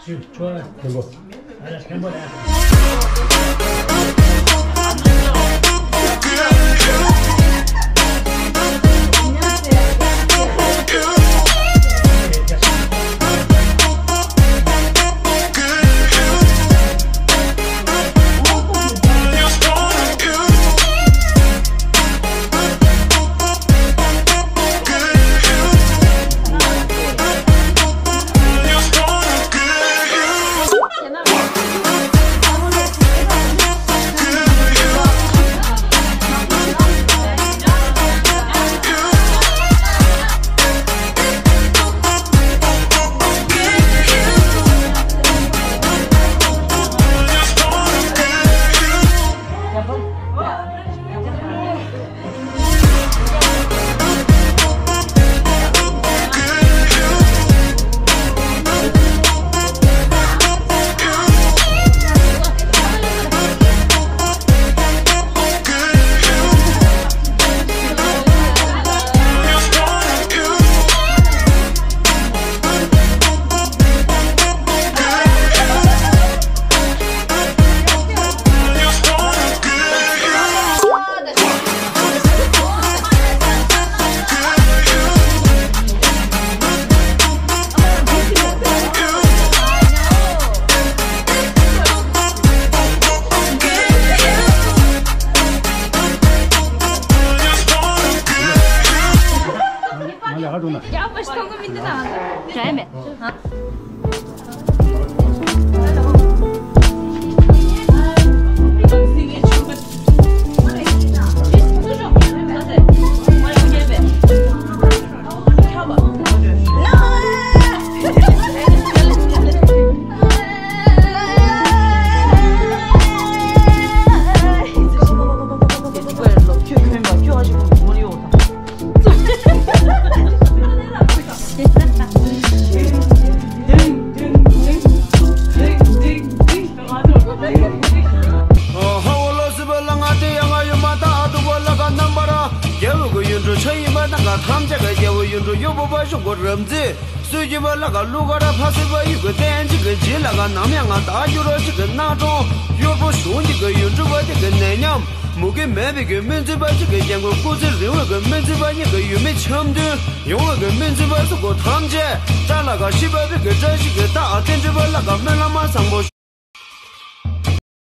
是，说听过。 来全部来。 Я бы что бы мне надо. Чайми? А? 他这个业务用着又不把中国人子，随即把那个路高的怕是把有个单这个鸡那个南面啊，大就了这个那种，要不说这个用着我这个奶娘，没给买别个名字把这个阳光锅子另外个名字把那个又没强的，用那个名字把这个他们这，咱那个西边这个这是个大，真是把那个门了马上不。